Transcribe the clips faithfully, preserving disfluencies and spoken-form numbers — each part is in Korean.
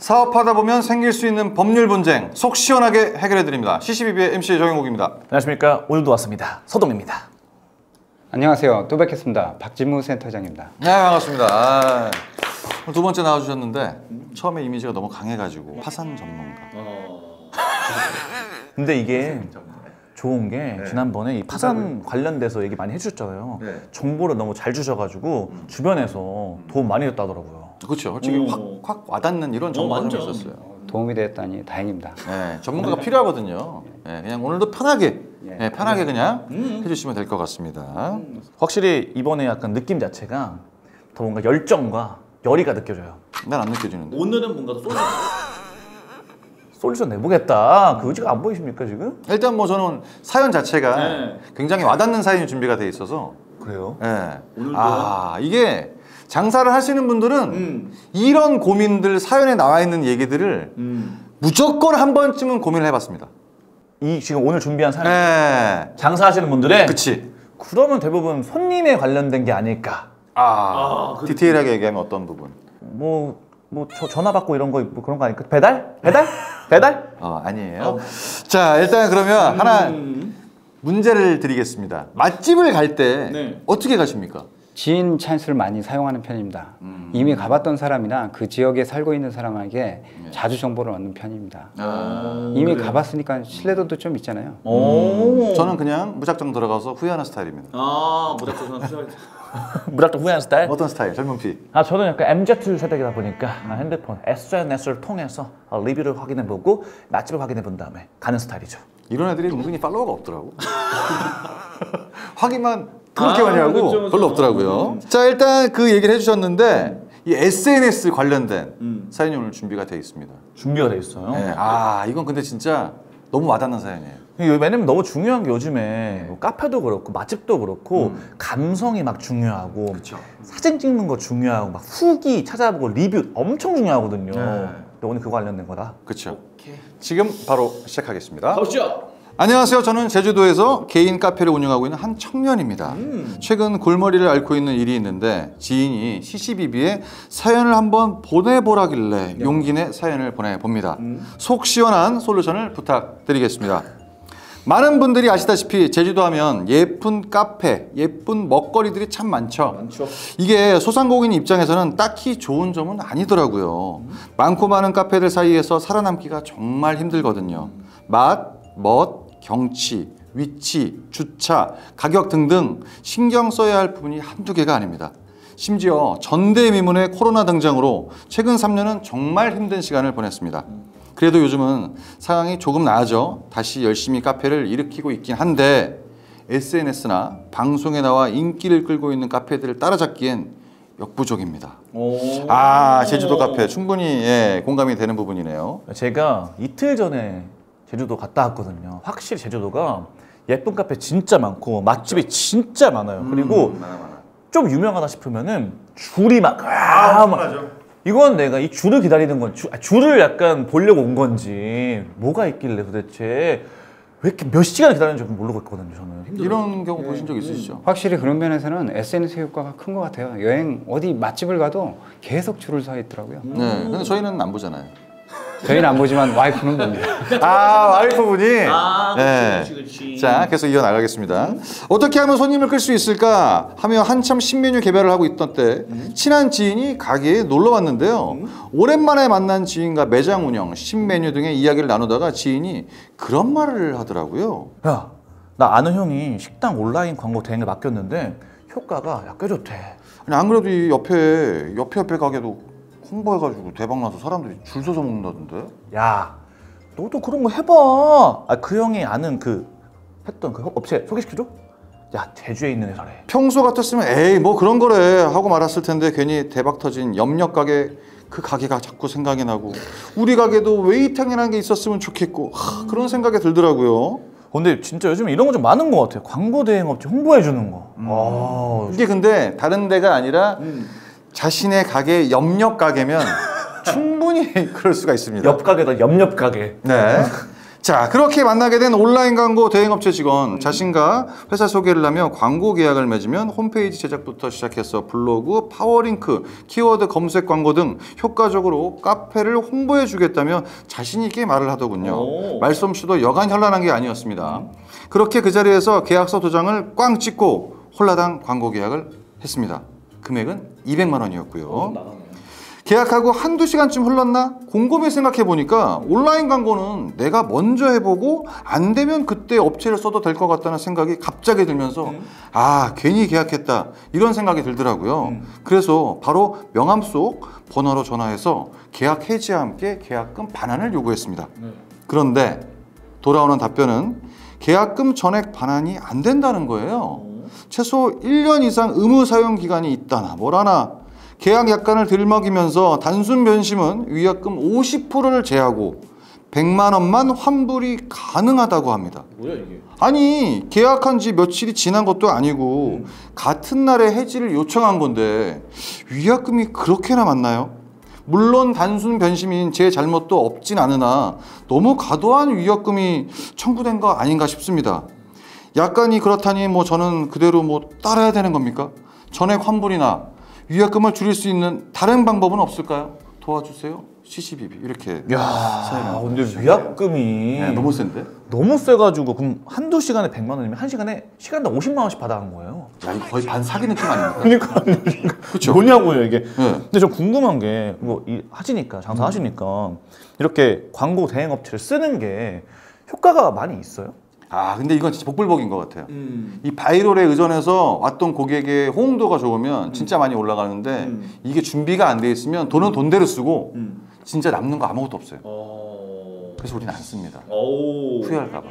사업하다 보면 생길 수 있는 법률 분쟁 속 시원하게 해결해드립니다. 씨씨비비의 엠씨 정영욱입니다. 안녕하십니까. 오늘도 왔습니다. 서동입니다. 안녕하세요. 또 뵙겠습니다. 박진무 센터장입니다. 네, 반갑습니다. 아, 두 번째 나와주셨는데 처음에 이미지가 너무 강해가지고 파산 전문가. 어... 근데 이게 좋은 게 네. 지난번에 이 파산 관련돼서 얘기 많이 해주셨잖아요. 네. 정보를 너무 잘 주셔가지고 음. 주변에서 도움 많이 됐다더라고요. 그렇죠. 솔직히 확, 확 와닿는 이런 정보가 좀 있었어요. 도움이 됐다니 다행입니다. 네, 전문가가 네. 필요하거든요. 네, 그냥 오늘도 편하게, 네, 네, 편하게 그냥 음. 해주시면 될 것 같습니다. 음. 확실히 이번에 약간 느낌 자체가 더 뭔가 열정과 열의가 느껴져요. 난 안 느껴지는데. 오늘은 뭔가 더 솔루션 솔루션 내보겠다. 그 의지가 안 보이십니까 지금? 일단 뭐 저는 사연 자체가 네. 굉장히 와닿는 사연이 준비가 돼 있어서. 그래요? 네. 아 이게 장사를 하시는 분들은 음. 이런 고민들 사연에 나와 있는 얘기들을 음. 무조건 한 번쯤은 고민을 해봤습니다. 이 지금 오늘 준비한 사연 네. 장사하시는 분들의 그치. 그러면 대부분 손님에 관련된 게 아닐까. 아, 아 디테일하게 얘기하면 어떤 부분? 뭐, 뭐 저, 전화 받고 이런 거 뭐 그런 거 아닐까? 배달? 배달? 배달? 어 아니에요. 어. 자 일단 그러면 음. 하나 문제를 드리겠습니다. 맛집을 갈 때 네. 어떻게 가십니까? 지인 찬스를 많이 사용하는 편입니다. 음. 이미 가봤던 사람이나 그 지역에 살고 있는 사람에게 네. 자주 정보를 얻는 편입니다. 아, 이미 그래요? 가봤으니까 신뢰도도 좀 있잖아요. 음. 저는 그냥 무작정 들어가서 후회하는 스타일입니다. 아 무작정 후회. 무작정 후회하는 스타일? 어떤 스타일? 젊은 피? 아 저는 약간 엠지 세대이다 보니까 음. 핸드폰 에스엔에스를 통해서 리뷰를 확인해보고 맛집을 확인해본 다음에 가는 스타일이죠. 이런 애들이 은근히 팔로워가 없더라고. 확인만 그렇게 아, 많이 하고 그렇죠, 그렇죠. 별로 없더라고요. 음. 자 일단 그 얘기를 해주셨는데 음. 이 에스엔에스 관련된 음. 사연이 오늘 준비가 되어 있습니다. 준비가 되어 있어요? 네. 아 이건 근데 진짜 너무 와닿는 사연이에요. 왜냐면 너무 중요한 게 요즘에 뭐 카페도 그렇고 맛집도 그렇고 음. 감성이 막 중요하고 그쵸. 사진 찍는 거 중요하고 막 후기 찾아보고 리뷰 엄청 중요하거든요. 네. 근데 오늘 그거 관련된 거다. 그렇죠. 지금 바로 시작하겠습니다. 가보시죠. 안녕하세요. 저는 제주도에서 개인 카페를 운영하고 있는 한 청년입니다. 음. 최근 골머리를 앓고 있는 일이 있는데 지인이 씨씨비비에 사연을 한번 보내보라길래 네. 용기 내 사연을 보내봅니다. 음. 속 시원한 솔루션을 부탁드리겠습니다. 많은 분들이 아시다시피 제주도 하면 예쁜 카페, 예쁜 먹거리들이 참 많죠. 많죠. 이게 소상공인 입장에서는 딱히 좋은 점은 아니더라고요. 음. 많고 많은 카페들 사이에서 살아남기가 정말 힘들거든요. 음. 맛, 멋, 경치, 위치, 주차, 가격 등등 신경 써야 할 부분이 한두 개가 아닙니다. 심지어 전대미문의 코로나 등장으로 최근 삼 년은 정말 힘든 시간을 보냈습니다. 그래도 요즘은 상황이 조금 나아져 다시 열심히 카페를 일으키고 있긴 한데 에스엔에스나 방송에 나와 인기를 끌고 있는 카페들을 따라잡기엔 역부족입니다. 아 제주도 카페 충분히 예, 공감이 되는 부분이네요. 제가 이틀 전에 제주도 갔다 왔거든요. 확실히 제주도가 예쁜 카페 진짜 많고 맛집이 그렇죠. 진짜 많아요. 음, 그리고 많아, 많아. 좀 유명하다 싶으면은 줄이 막 아, 막 이건 내가 이 줄을 기다리는 건 줄, 아, 줄을 약간 보려고 온 건지 뭐가 있길래 도대체 왜 이렇게 몇 시간 기다리는지 모르고 있거든요. 저는 힘들어요. 이런 경우 네. 보신 적 있으시죠? 확실히 그런 면에서는 에스엔에스 효과가 큰 것 같아요. 여행 어디 맛집을 가도 계속 줄을 서 있더라고요. 음. 네, 근데 저희는 안 보잖아요. 저희는 안 보지만 와이프는 봅니다. 아 와이프분이? 아 네. 그치, 그치, 그치. 자 계속 이어나가겠습니다. 음. 어떻게 하면 손님을 끌 수 있을까 하며 한참 신메뉴 개발을 하고 있던 때 음. 친한 지인이 가게에 놀러 왔는데요. 음. 오랜만에 만난 지인과 매장 운영, 신메뉴 등의 이야기를 나누다가 지인이 그런 말을 하더라고요. 야, 나 아는 형이 식당 온라인 광고 대행을 맡겼는데 효과가 야, 꽤 좋대. 아니, 안 그래도 이 옆에 옆에 옆에 가게도 홍보해가지고 대박나서 사람들이 줄 서서 먹는다던데? 야, 너도 그런 거 해봐. 아, 그 형이 아는 그 했던 그 업체 소개시켜줘? 야, 제주에 있는 회사래. 평소 같았으면 에이 뭐 그런 거래 하고 말았을 텐데 괜히 대박 터진 염력 가게 그 가게가 자꾸 생각이 나고 우리 가게도 웨이팅이라는 게 있었으면 좋겠고 하, 그런 생각이 들더라고요. 근데 진짜 요즘 이런 거 좀 많은 것 같아요. 광고 대행 업체 홍보해 주는 거. 음. 아, 이게 근데 다른 데가 아니라 음. 자신의 가게 염력 가게면 충분히 그럴 수가 있습니다. 옆 가게다, 옆옆 가게. 네. 자, 그렇게 만나게 된 온라인 광고 대행업체 직원, 자신과 회사 소개를 하며 광고 계약을 맺으면 홈페이지 제작부터 시작해서 블로그, 파워링크, 키워드 검색 광고 등 효과적으로 카페를 홍보해 주겠다며 자신 있게 말을 하더군요. 오. 말솜씨도 여간 현란한 게 아니었습니다. 그렇게 그 자리에서 계약서 도장을 꽝 찍고 홀라당 광고 계약을 했습니다. 금액은 이백만 원이었고요. 계약하고 한두 시간쯤 흘렀나? 곰곰이 생각해보니까 온라인 광고는 내가 먼저 해보고 안 되면 그때 업체를 써도 될 것 같다는 생각이 갑자기 들면서 음. 아 괜히 계약했다 이런 생각이 들더라고요. 음. 그래서 바로 명함 속 번호로 전화해서 계약 해지와 함께 계약금 반환을 요구했습니다. 네. 그런데 돌아오는 답변은 계약금 전액 반환이 안 된다는 거예요. 음. 최소 일 년 이상 의무 사용 기간이 있다나 뭐라나 계약 약관을 들먹이면서 단순 변심은 위약금 오십 퍼센트를 제하고 백만 원만 환불이 가능하다고 합니다. 뭐야 이게? 아니 계약한 지 며칠이 지난 것도 아니고 음. 같은 날에 해지를 요청한 건데 위약금이 그렇게나 많나요? 물론 단순 변심인 제 잘못도 없진 않으나 너무 과도한 위약금이 청구된 거 아닌가 싶습니다. 약관이 그렇다니 뭐 저는 그대로 뭐 따라야 되는 겁니까? 전액 환불이나 위약금을 줄일 수 있는 다른 방법은 없을까요? 도와주세요. 씨씨비비 이렇게. 야, 근데 위약금이 네, 너무 센데? 너무 세가지고 그럼 한두 시간에 백만 원이면 한 시간에 시간당 오십만 원씩 받아간 거예요. 야, 이거 거의 반 사기 느낌 아닙니까? 그러니까 그렇죠. 뭐냐고요 이게. 네. 근데 저 궁금한 게 뭐 하시니까 장사 하시니까 음. 이렇게 광고 대행 업체를 쓰는 게 효과가 많이 있어요? 아 근데 이건 진짜 복불복인 것 같아요. 음. 이 바이럴에 의존해서 왔던 고객의 호응도가 좋으면 진짜 많이 올라가는데 음. 이게 준비가 안 돼 있으면 돈은 돈대로 쓰고 음. 진짜 남는 거 아무것도 없어요. 어... 그래서 우리는 안 씁니다. 오... 후회할까 봐.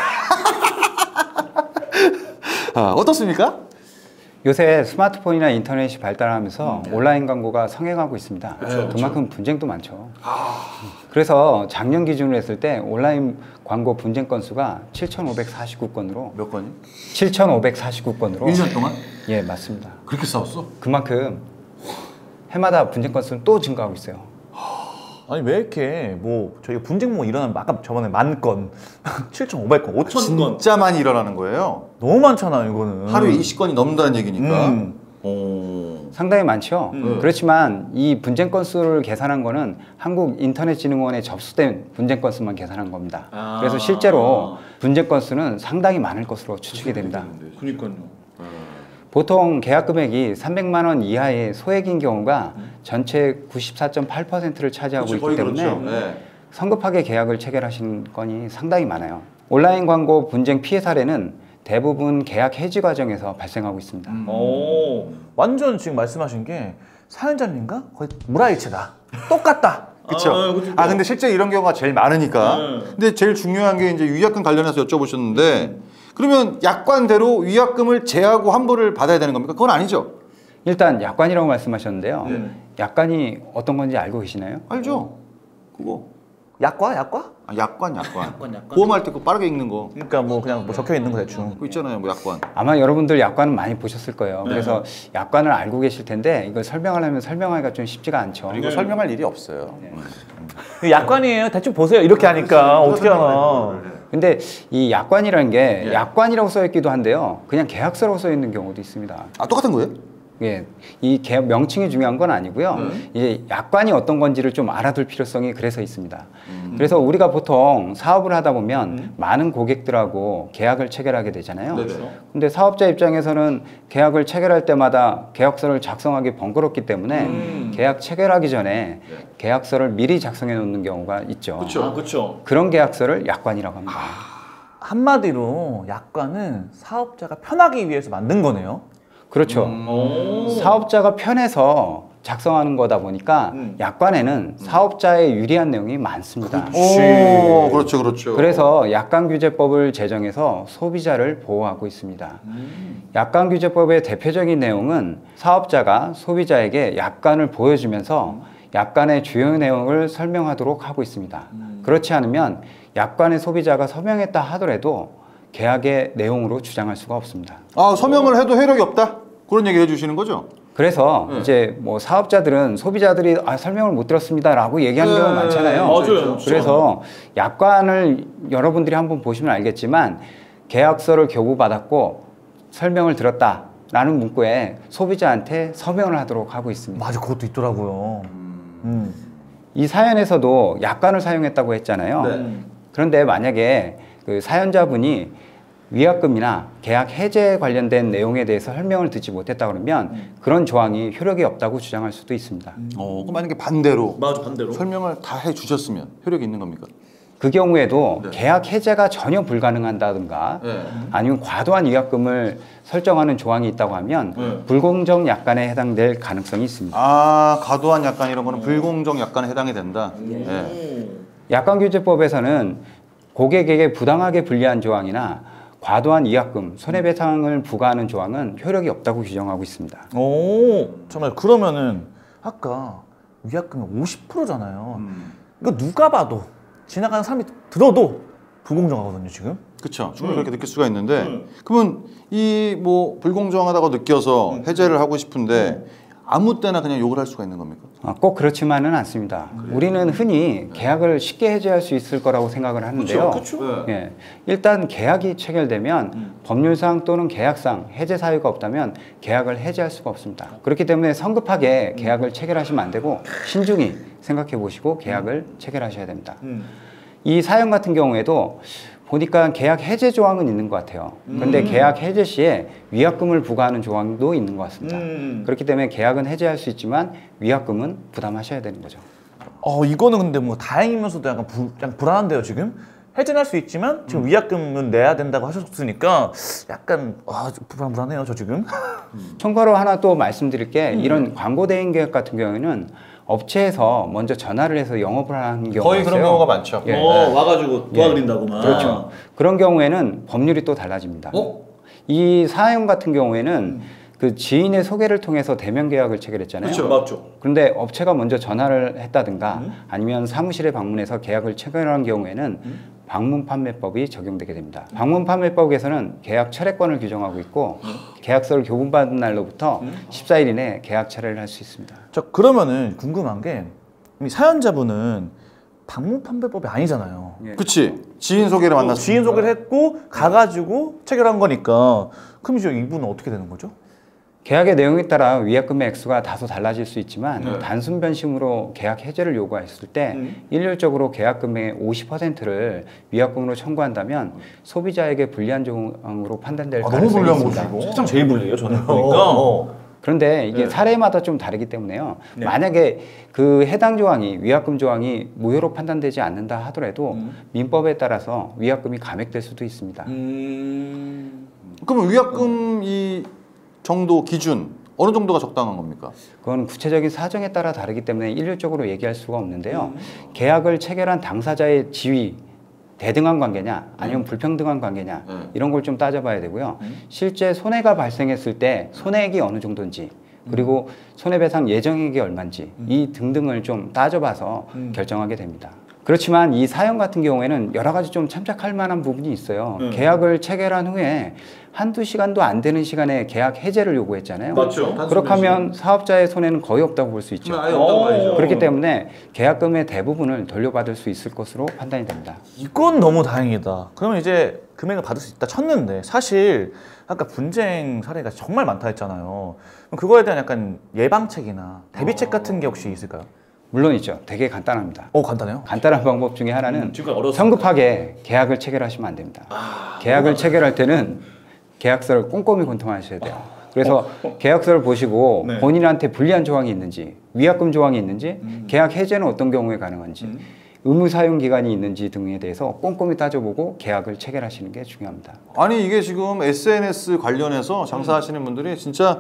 아, 어떻습니까? 요새 스마트폰이나 인터넷이 발달하면서 음. 온라인 광고가 성행하고 있습니다. 그렇죠, 그만큼 그렇죠. 분쟁도 많죠. 아... 그래서 작년 기준으로 했을 때 온라인 광고 분쟁 건수가 칠천오백사십구 건으로 몇 건이? 칠천오백사십구 건으로 일 년 동안? 예, 맞습니다. 그렇게 싸웠어? 그만큼 해마다 분쟁 건수는 또 증가하고 있어요. 아니 왜 이렇게 뭐 저희가 분쟁 뭐 일어나면 아까 저번에 만 건, 칠천오백 건, 오천 건 진짜 많이 일어나는 거예요? 너무 많잖아요 이거는. 하루에 이십 건이 넘는다는 얘기니까. 음. 오. 상당히 많죠. 음. 그렇지만 이 분쟁 건수를 계산한 거는 한국인터넷진흥원에 접수된 분쟁 건수만 계산한 겁니다. 아. 그래서 실제로 분쟁 건수는 상당히 많을 것으로 추측이 됩니다. 그러니까요. 보통 계약 금액이 삼백만 원 이하의 소액인 경우가 전체 구십사 점 팔 퍼센트를 차지하고 그렇죠, 있기 때문에 그렇죠. 네. 성급하게 계약을 체결하신 건이 상당히 많아요. 온라인 광고 분쟁 피해 사례는 대부분 계약 해지 과정에서 발생하고 있습니다. 음. 오, 완전 지금 말씀하신 게 사연자님과 거의 물화일체다. 똑같다. 그렇죠. 아, 아 근데 실제 이런 경우가 제일 많으니까. 네. 근데 제일 중요한 게 이제 위약금 관련해서 여쭤보셨는데 음. 그러면 약관대로 위약금을 제하고 환불을 받아야 되는 겁니까? 그건 아니죠. 일단 약관이라고 말씀하셨는데요. 네. 약관이 어떤 건지 알고 계시나요? 알죠. 그거. 약과? 약과? 아, 약관, 약관. 약관, 약관. 보험할 때 그거 빠르게 읽는 거. 그러니까 뭐 그냥 뭐 적혀 있는 거 대충. 그거 있잖아요, 뭐 약관. 아마 여러분들 약관은 많이 보셨을 거예요. 네. 그래서 약관을 알고 계실 텐데 이걸 설명하려면 설명하기가 좀 쉽지가 않죠. 그리고 네. 설명할 일이 없어요. 네. 음. 약관이에요. 대충 보세요. 이렇게 하니까 어떻게 하나. 근데 이 약관이라는 게 예. 약관이라고 써 있기도 한데요. 그냥 계약서라고 써 있는 경우도 있습니다. 아, 똑같은 거예요? 예, 이 계약 명칭이 중요한 건 아니고요. 음. 이제 약관이 어떤 건지를 좀 알아둘 필요성이 그래서 있습니다. 음. 그래서 우리가 보통 사업을 하다 보면 음. 많은 고객들하고 계약을 체결하게 되잖아요. 네네. 근데 사업자 입장에서는 계약을 체결할 때마다 계약서를 작성하기 번거롭기 때문에 음. 계약 체결하기 전에 네. 계약서를 미리 작성해 놓는 경우가 있죠. 그렇죠. 아, 그렇죠. 그런 계약서를 약관이라고 합니다. 아, 한마디로 약관은 사업자가 편하기 위해서 만든 거네요. 그렇죠. 음. 사업자가 편해서 작성하는 거다 보니까 음. 약관에는 사업자의 유리한 내용이 많습니다. 오, 그렇죠, 그렇죠. 그래서 약관규제법을 제정해서 소비자를 보호하고 있습니다. 음. 약관규제법의 대표적인 내용은 사업자가 소비자에게 약관을 보여주면서 약관의 주요 내용을 설명하도록 하고 있습니다. 음. 그렇지 않으면 약관의 소비자가 서명했다 하더라도 계약의 내용으로 주장할 수가 없습니다. 아, 서명을 해도 효력이 없다? 그런 얘기 해주시는 거죠? 그래서 네. 이제 뭐 사업자들은 소비자들이 아, 설명을 못 들었습니다라고 얘기하는 네, 경우가 많잖아요. 맞아요. 그래서 약관을 여러분들이 한번 보시면 알겠지만 계약서를 교부받았고 설명을 들었다라는 문구에 소비자한테 서명을 하도록 하고 있습니다. 맞아, 그것도 있더라고요. 음. 이 사연에서도 약관을 사용했다고 했잖아요. 네. 그런데 만약에 그 사연자분이 위약금이나 계약 해제 관련된 내용에 대해서 설명을 듣지 못했다 그러면 그런 조항이 효력이 없다고 주장할 수도 있습니다. 어, 그럼 만약에 반대로 맞아, 반대로. 설명을 다 해주셨으면 효력이 있는 겁니까? 그 경우에도 네. 계약 해제가 전혀 불가능한다든가 네. 아니면 과도한 위약금을 설정하는 조항이 있다고 하면 네. 불공정 약관에 해당될 가능성이 있습니다. 아, 과도한 약관 이런 거는 불공정 약관에 해당이 된다. 네. 약관규제법에서는 고객에게 부당하게 불리한 조항이나 과도한 위약금, 손해배상을 부과하는 조항은 효력이 없다고 규정하고 있습니다. 오, 정말 그러면은 아까 위약금이 오십 퍼센트잖아요. 음. 이거 누가 봐도 지나가는 사람이 들어도 불공정하거든요, 지금. 그렇죠. 충분히 그렇게 느낄 수가 있는데 그러면 이 뭐 불공정하다고 느껴서 해제를 하고 싶은데 아무 때나 그냥 욕을 할 수가 있는 겁니까? 아, 꼭 그렇지만은 않습니다. 우리는 흔히 계약을 쉽게 해제할 수 있을 거라고 생각을 하는데요. 네. 예, 일단 계약이 체결되면 음. 법률상 또는 계약상 해제 사유가 없다면 계약을 해제할 수가 없습니다. 그렇기 때문에 성급하게 계약을 체결하시면 안 되고 신중히 생각해 보시고 계약을 체결하셔야 됩니다. 음. 이 사연 같은 경우에도 보니까 계약 해제 조항은 있는 것 같아요. 그런데 음. 계약 해제 시에 위약금을 부과하는 조항도 있는 것 같습니다. 음. 그렇기 때문에 계약은 해제할 수 있지만 위약금은 부담하셔야 되는 거죠. 어, 이거는 근데 뭐 다행이면서도 약간, 불, 약간 불안한데요, 지금? 해제는 할 수 있지만 지금 위약금은 내야 된다고 하셨으니까 약간 아, 불안, 불안해요, 저 지금. 참고로 하나 또 말씀드릴 게 이런 광고 대행 계약 같은 경우에는 업체에서 먼저 전화를 해서 영업을 하는 경우가 거의 있어요. 그런 경우가 많죠. 예. 어, 와가지고 도와드린다고만. 그렇죠. 그런 경우에는 법률이 또 달라집니다. 어? 이 사연 같은 경우에는 그 지인의 소개를 통해서 대면 계약을 체결했잖아요. 그렇죠. 맞죠. 그런데 업체가 먼저 전화를 했다든가 아니면 사무실에 방문해서 계약을 체결한 경우에는 방문 판매법이 적용되게 됩니다. 방문 판매법에서는 계약 철회권을 규정하고 있고 계약서를 교부받은 날로부터 십사 일 이내 계약 철회를 할 수 있습니다. 자, 그러면은 궁금한 게 이 사연자분은 방문 판매법이 아니잖아요. 그치. 지인 소개를 만났어. 지인 소개를 했고 가가지고 체결한 거니까 그럼 이제 이분은 어떻게 되는 거죠? 계약의 내용에 따라 위약금의 액수가 다소 달라질 수 있지만 네. 단순 변심으로 계약 해제를 요구했을 때 음. 일률적으로 계약금의 오십 퍼센트를 위약금으로 청구한다면 소비자에게 불리한 조항으로 판단될 아, 너무 가능성이 불리한 있습니다. 거죠. 세상 제일 불리해요, 저는 보니까. 그런데 이게 네. 사례마다 좀 다르기 때문에요. 네. 만약에 그 해당 조항이 위약금 조항이 무효로 판단되지 않는다 하더라도 음. 민법에 따라서 위약금이 감액될 수도 있습니다. 음... 그러면 위약금 이 정도 기준 어느 정도가 적당한 겁니까? 그건 구체적인 사정에 따라 다르기 때문에 일률적으로 얘기할 수가 없는데요. 계약을 체결한 당사자의 지위, 대등한 관계냐 아니면 불평등한 관계냐 네. 이런 걸 좀 따져봐야 되고요. 실제 손해가 발생했을 때 손해액이 어느 정도인지 그리고 손해배상 예정액이 얼마인지 이 등등을 좀 따져봐서 결정하게 됩니다. 그렇지만 이 사연 같은 경우에는 여러 가지 좀 참작할 만한 부분이 있어요. 음. 계약을 체결한 후에 한두 시간도 안 되는 시간에 계약 해제를 요구했잖아요. 맞죠. 그렇게 하면 사업자의 손해는 거의 없다고 볼 수 있죠. 아예 없다고 봐야죠. 그렇기 때문에 계약금의 대부분을 돌려받을 수 있을 것으로 판단이 됩니다. 이건 너무 다행이다. 그러면 이제 금액을 받을 수 있다 쳤는데 사실 아까 분쟁 사례가 정말 많다 했잖아요. 그럼 그거에 대한 약간 예방책이나 대비책 같은 게 혹시 있을까요? 물론 있죠. 되게 간단합니다. 어, 간단해요? 간단한 방법 중에 하나는 지금까지 어려웠습니다. 성급하게 계약을 체결하시면 안 됩니다. 계약을 체결할 때는 계약서를 꼼꼼히 검토하셔야 돼요. 그래서 계약서를 보시고 네. 본인한테 불리한 조항이 있는지, 위약금 조항이 있는지, 계약 해제는 어떤 경우에 가능한지, 의무 사용 기간이 있는지 등에 대해서 꼼꼼히 따져보고 계약을 체결하시는 게 중요합니다. 아니 이게 지금 에스엔에스 관련해서 장사하시는 분들이 진짜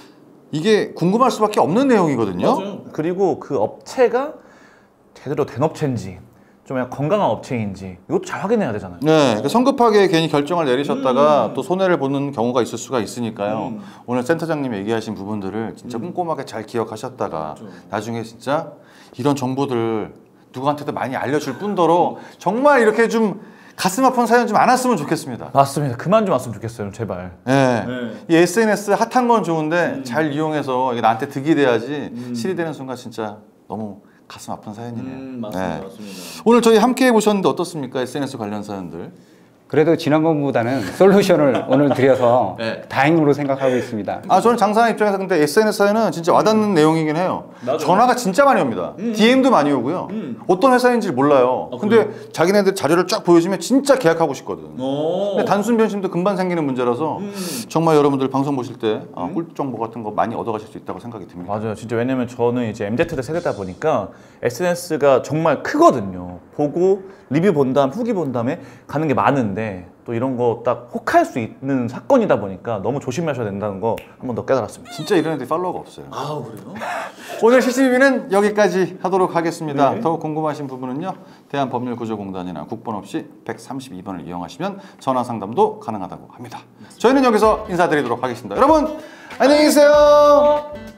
이게 궁금할 수밖에 없는 내용이거든요. 그리고 그 업체가 제대로 된 업체인지 좀 약간 건강한 업체인지 이것도 잘 확인해야 되잖아요. 네, 그러니까 성급하게 괜히 결정을 내리셨다가 또 손해를 보는 경우가 있을 수가 있으니까요. 오늘 센터장님이 얘기하신 부분들을 진짜 꼼꼼하게 잘 기억하셨다가 나중에 진짜 이런 정보들을 누구한테도 많이 알려줄 뿐더러 정말 이렇게 좀 가슴 아픈 사연 좀 안 왔으면 좋겠습니다. 맞습니다. 그만 좀 왔으면 좋겠어요, 제발. 네. 네. 이 에스엔에스 핫한 건 좋은데 음. 잘 이용해서 이게 나한테 득이 돼야지 음. 실이 되는 순간 진짜 너무 가슴 아픈 사연이네요. 음, 맞습니다, 네. 맞습니다. 오늘 저희 함께 해보셨는데 어떻습니까? 에스엔에스 관련 사연들. 그래도 지난번보다는 솔루션을 오늘 드려서 네. 다행으로 생각하고 있습니다. 아 저는 장사하는 입장에서 근데 에스엔에스 사연은 진짜 와닿는 내용이긴 해요. 맞아요. 전화가 진짜 많이 옵니다. 음. 디엠도 많이 오고요. 음. 어떤 회사인지 몰라요. 아, 근데 그래요? 자기네들 자료를 쫙 보여주면 진짜 계약하고 싶거든. 오. 근데 단순 변심도 금방 생기는 문제라서 음. 정말 여러분들 방송 보실 때 어, 꿀 정보 같은 거 많이 얻어가실 수 있다고 생각이 듭니다. 맞아요. 진짜 왜냐면 저는 이제 엠지 세대다 보니까 에스엔에스가 정말 크거든요. 보고 리뷰 본 다음 후기 본 다음에 가는 게 많은데 또 이런 거 딱 혹할 수 있는 사건이다 보니까 너무 조심하셔야 된다는 거 한 번 더 깨달았습니다. 진짜 이런 애들이 팔로워가 없어요. 아 그래요? 오늘 시시비비는 여기까지 하도록 하겠습니다. 네. 더 궁금하신 부분은요. 대한법률구조공단이나 국번 없이 백삼십이 번을 이용하시면 전화 상담도 가능하다고 합니다. 저희는 여기서 인사드리도록 하겠습니다. 여러분 안녕히 계세요.